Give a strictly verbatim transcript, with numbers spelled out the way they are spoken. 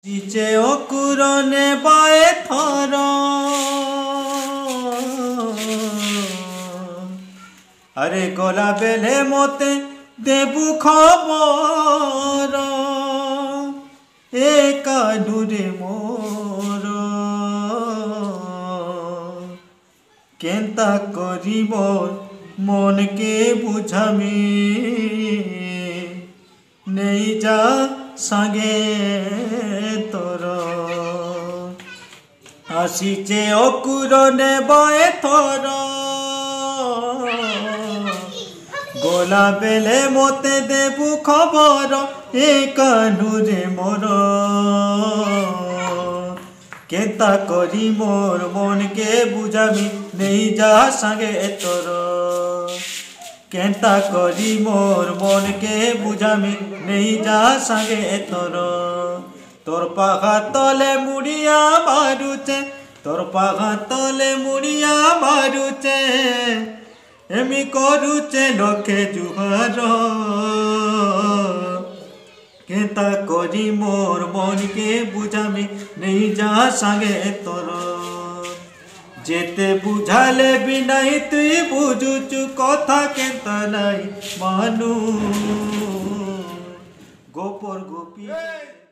চিচে অকুরনে বায়ে থর আরে গলা বেলে মতে দেবু খবর এ কানুরে মোর কেন্তা করিব মনকে বুঝামি নেই যা সাঙ্গে তোর আসিছে অকুরনে বয়ে থর গোলা বেলে মতে দেবু খবর এ কানুরে মোর কেতা করি মোর মনকে বুঝামি নেই যা সাঙ্গে তোর কেতা করি মোর মনকে বুঝামি নেই যা সাঙ্গে তোর তোর পাখা তলে মুড়িয়া মারুছে তোর পাখা তলে মুড়িয়া মারুছে এমি করুছে লোকে জুহার কেতা করি মোর মনকে বুঝামি নেই যা সাঙ্গে তোর যেতে বুঝালে বি নাই তুই বুঝুচু কথা কেতা নাই মানু গোপর গোপী।